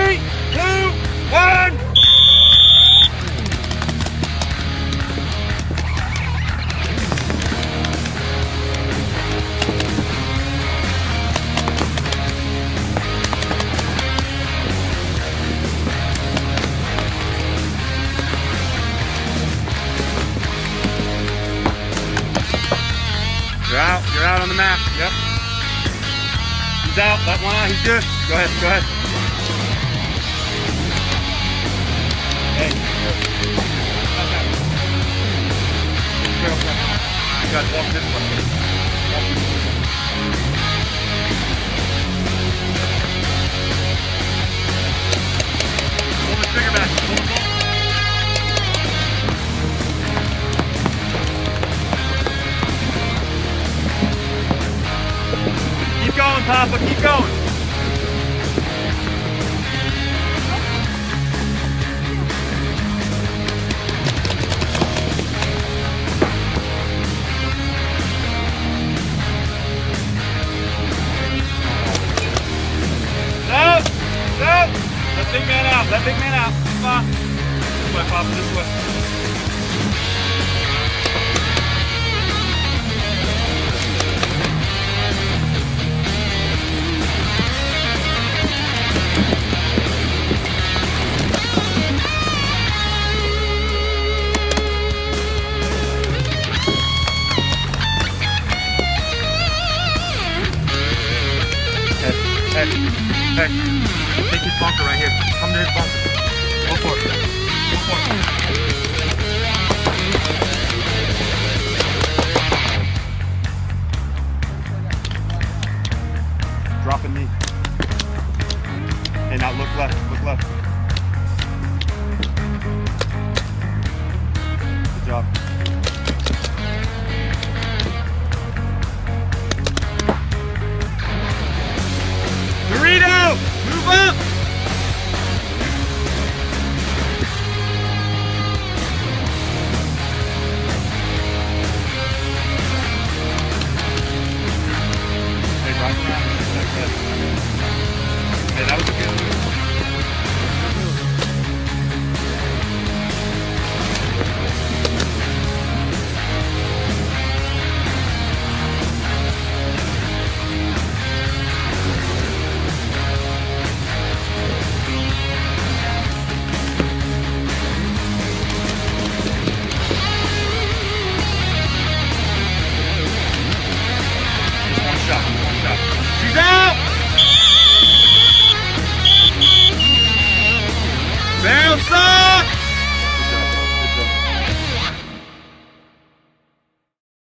3, 2, 1. You're out on the map. Yep. He's out. That one out. He's good. Go ahead. Go ahead. Hey. You gotta walk this way. Pull the trigger back. Pull the ball. Keep going, Papa, keep going. No, no. Let big man out, let big man out. Come on. This way, Papa, this way. Hey, take his bunker right here. Come to his bunker. Go for it. Go for it. Drop a knee. Hey, now look left. Look left. Good job. Dorito, move up! Hey, right around. Hey, that was a good move.